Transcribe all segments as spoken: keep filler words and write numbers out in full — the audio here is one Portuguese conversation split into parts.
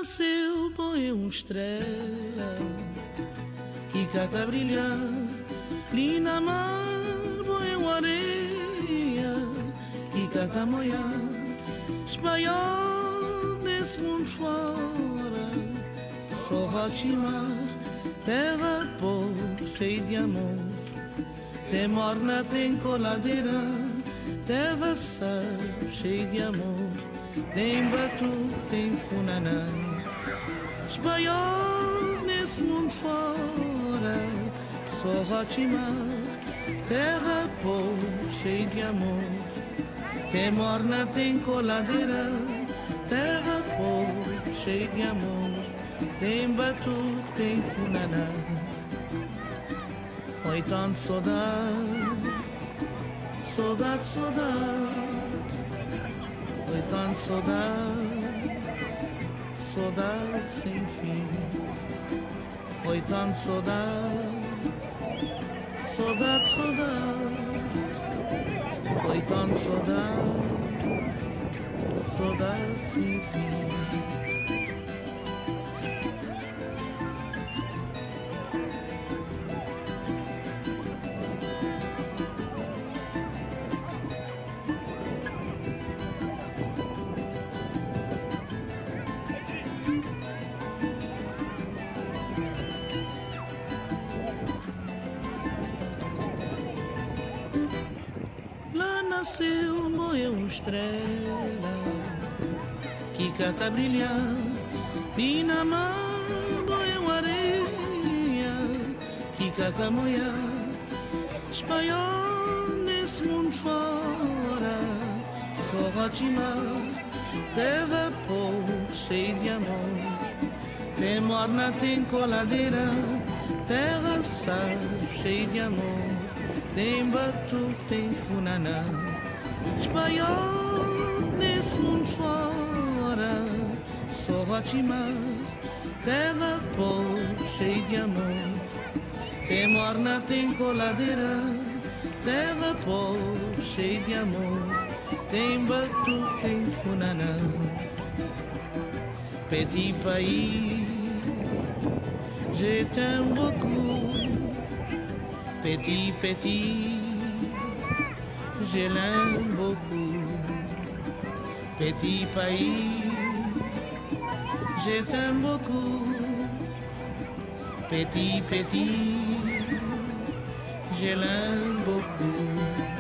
nasceu, põe uma estrela que cata a brilhar, ali na mar, põe uma areia que cata a moiar, espanhol desse mundo fora, só Rotimar, terra pobre, cheia de amor, tem morna, tem coladeira, terra sal, cheia de amor, tem batu, tem funaná, espanhol nesse mundo fora, só Rotimar, terra pobre, cheia de amor, tem morna, tem coladeira, terra pobre, cheia de amor, tem batu, tem funaná. Oi, tanto saudade, saudade, saudade. Oi, tanto saudade, saudade sem fim. Oi, tanto saudade, saudade, saudade. Oi, tanto saudade, saudade sem fim. Lá nasceu, morreu uma estrela que cata a brilhar, e na mar morreu areia que cata a moiar, espanhol nesse mundo fora, só Rotimar, terra pobre, cheia de amor, tem morna, tem coladeira, terra sal, cheia de amor, tem batu, tem funaná, espanhol nesse mundo fora, só Rotimar, terra pobre, cheia de amor, tem morna, tem coladeira, terra pobre, cheia de amor, tem batu, tem funaná. Petit pays, je t'aime beaucoup. Petit, petit, je l'aime beaucoup. Petit pays, je t'aime beaucoup. Petit, petit, je l'aime beaucoup.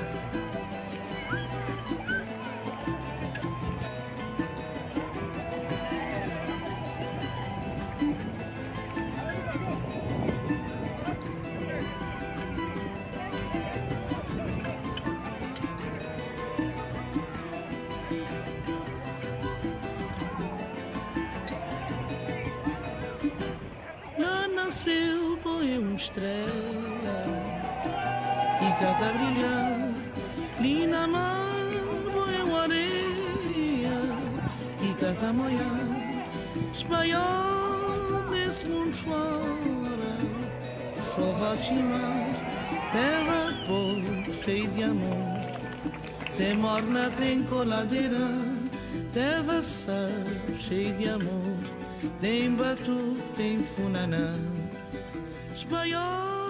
Lá nasceu, põe uma estrela que cata a brilhar, ali na mar, põe uma areia que cata a moiar, espanhol desse mundo fora, só Rotimar, terra pobre, cheia de amor, tem morna, tem coladeira, terra sal, cheia de amor, tem batu, tem funaná, espanhol